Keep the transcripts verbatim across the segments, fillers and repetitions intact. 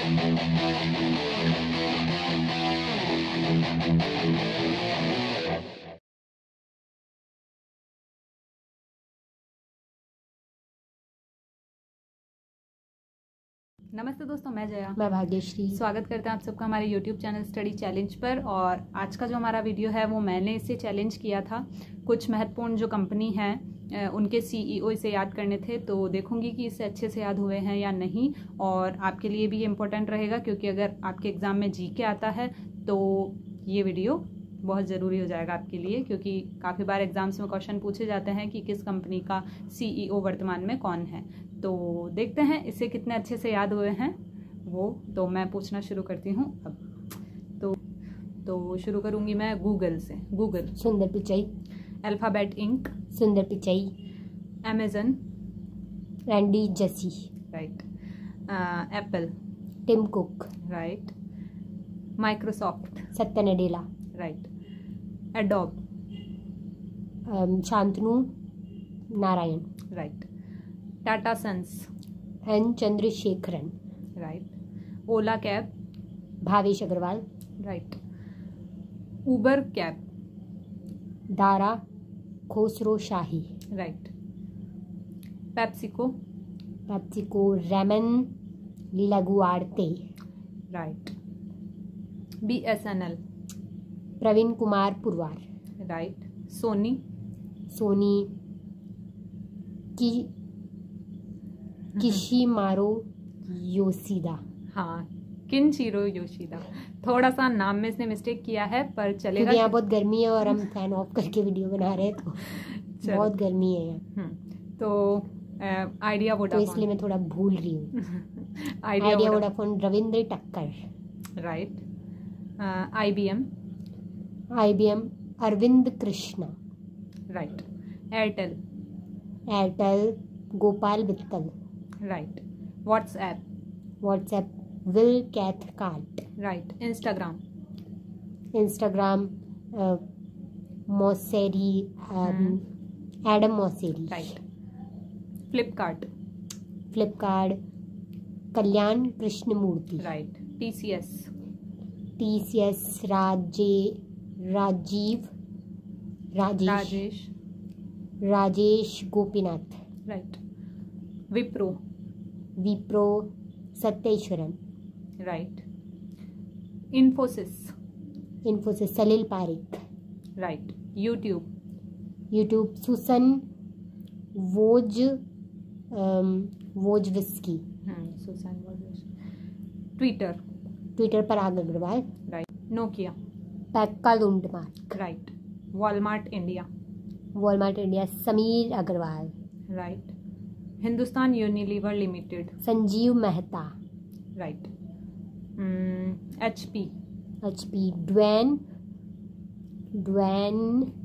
नमस्ते दोस्तों, मैं जया, मैं भाग्यश्री। स्वागत करते हैं आप सबका हमारे यूट्यूब चैनल स्टडी चैलेंज पर। और आज का जो हमारा वीडियो है वो मैंने इसे चैलेंज किया था। कुछ महत्वपूर्ण जो कंपनी हैं उनके सीईओ इसे याद करने थे, तो देखूंगी कि इसे अच्छे से याद हुए हैं या नहीं। और आपके लिए भी ये इम्पोर्टेंट रहेगा, क्योंकि अगर आपके एग्जाम में जी के आता है तो ये वीडियो बहुत ज़रूरी हो जाएगा आपके लिए, क्योंकि काफ़ी बार एग्जाम्स में क्वेश्चन पूछे जाते हैं कि किस कंपनी का सीईओ वर्तमान में कौन है। तो देखते हैं इसे कितने अच्छे से याद हुए हैं वो। तो मैं पूछना शुरू करती हूँ अब। तो तो शुरू करूँगी मैं गूगल से। गूगल, सुंदर Pichai. Alphabet Inc, Sundar Pichai. Amazon, Randy Jassy. Right. Apple, Tim Cook. Right. Microsoft, Satya Nadella. Right. Adobe, Shantanu Narayen. Right. Tata sons, N Chandrasekaran. Right. Ola cab, Bhavesh Agarwal. Right. Uber cab, Dara Khosrowshahi. Right. PepsiCo, PepsiCo Ramon Laguarta. Right. BSNL, Praveen Kumar Purwar. Right. Sony, Sony की Kishimaro Yoshida. हाँ, किनशिरो Yoshida. थोड़ा सा नाम में इसने mistake किया है, पर चलेगा क्योंकि यहाँ बहुत गर्मी है और हम फैन ऑफ करके वीडियो बना रहे हैं, तो बहुत गर्मी है यहाँ। तो आइडिया वोडाफोन, तो इसलिए मैं थोड़ा भूल रही हूँ। Idea Vodafone Ravinder Takkar. Right. IBM, IBM Arvind Krishna. Right. Airtel, Airtel Gopal Vittal. Right. WhatsApp, WhatsApp Will Cathcart. Right. Instagram, Instagram Mosseri, Adam Mosseri. Right. Flipkart, Flipkart Kalyan Krishnamurthy. Right. TCS, TCS Raje Rajiv Rajesh Rajesh Rajesh Gopinath. Right. Wipro, Wipro Satyeshwaran. Right. Infosys, Infosys Salil Parekh. Right. YouTube, YouTube Susan Woj Wojcicki. Susan. Twitter, Twitter Parag Agrawal. Right. Nokia, Pekka Lundmark. Right. Walmart India, Walmart India Sameer Agarwal. Right. Hindustan Unilever limited, Sanjiv Mehta. Right. HP, HP Dwayne Dwayne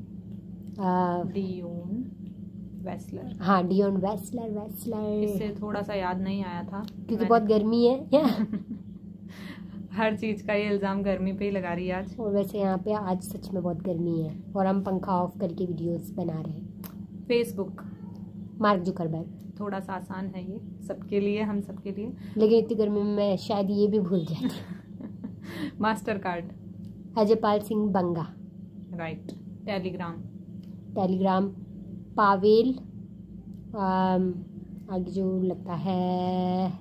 Dion Weisler. हाँ, Dion Weisler Weisler इससे थोड़ा सा याद नहीं आया था क्योंकि बहुत गर्मी है। हर चीज का ये इल्जाम गर्मी पे ही लगा रही है आज। और वैसे यहाँ पे आज सच में बहुत गर्मी है और हम पंखा ऑफ करके वीडियोस बना रहे हैं। Facebook, Mark Zuckerberg. थोड़ा सा आसान है ये सबके लिए, हम सबके लिए, लेकिन इतनी गर्मी में मैं शायद ये भी भूल जाती। Mastercard, Ajaypal Singh Banga. Right. Telegram, Telegram Pavel आगे जो लगता है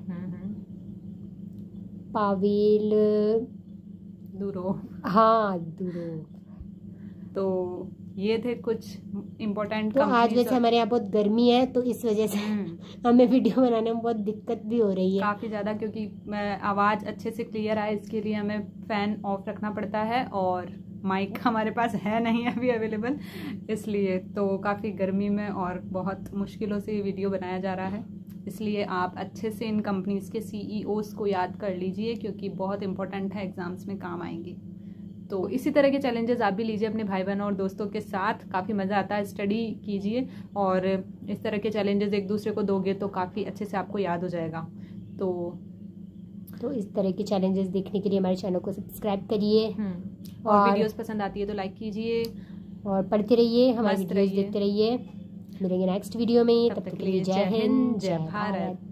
पावेल दूरो। हाँ दूरो। तो ये थे कुछ इम्पोर्टेंट। तो आज वैसे हमारे यहाँ बहुत गर्मी है, तो इस वजह से हमें वीडियो बनाने में बहुत दिक्कत भी हो रही है काफ़ी ज़्यादा, क्योंकि आवाज़ अच्छे से क्लियर आए इसके लिए हमें फ़ैन ऑफ रखना पड़ता है और माइक हमारे पास है नहीं अभी अवेलेबल, इसलिए तो काफ़ी गर्मी में और बहुत मुश्किलों से ये वीडियो बनाया जा रहा है। इसलिए आप अच्छे से इन कंपनीज़ के सीईओज़ को याद कर लीजिए, क्योंकि बहुत इंपॉर्टेंट है, एग्जाम्स में काम आएंगे। तो इसी तरह के चैलेंजेस आप भी लीजिए अपने भाई बहनों और दोस्तों के साथ, काफ़ी मज़ा आता है, स्टडी कीजिए और इस तरह के चैलेंजेस एक दूसरे को दोगे तो काफ़ी अच्छे से आपको याद हो जाएगा। तो तो इस तरह के चैलेंजेस देखने के लिए हमारे चैनल को सब्सक्राइब करिए और, और वीडियोस पसंद आती है तो लाइक कीजिए और पढ़ते रहिए, हमारे वीडियोस देखते रहिए। मिलेंगे नेक्स्ट वीडियो में, तब तक के लिए जय हिंद जय भारत।